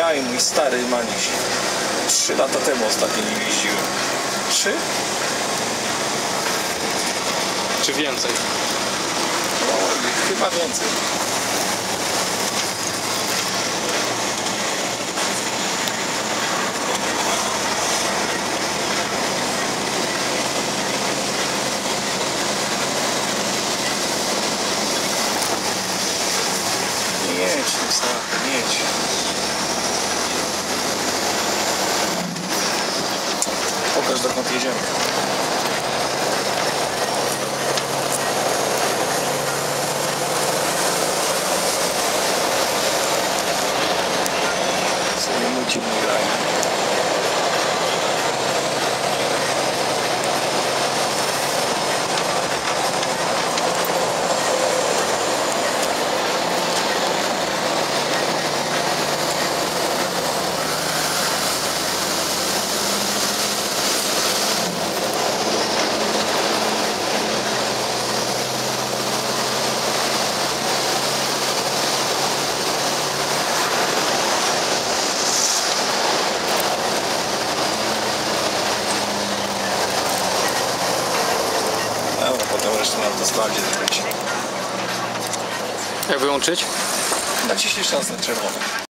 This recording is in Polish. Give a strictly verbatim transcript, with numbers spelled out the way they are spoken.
Aj, mój stary maniś. Trzy lata temu ostatnio nim jeździłem. Trzy? Czy więcej? No, chyba więcej. Nie jedź, nie stary, nie jedź. Pokaż, dokąd jedziemy. Sobie nuci mój raj. Dobra, potem resztę na autostradzie zakręcimy. Jak wyłączyć? Naciśnij czas na czerwony.